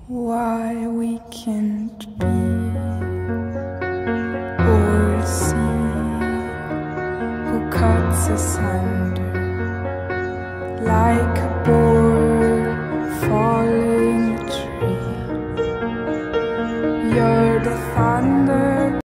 Why we can't be or see who cuts us out.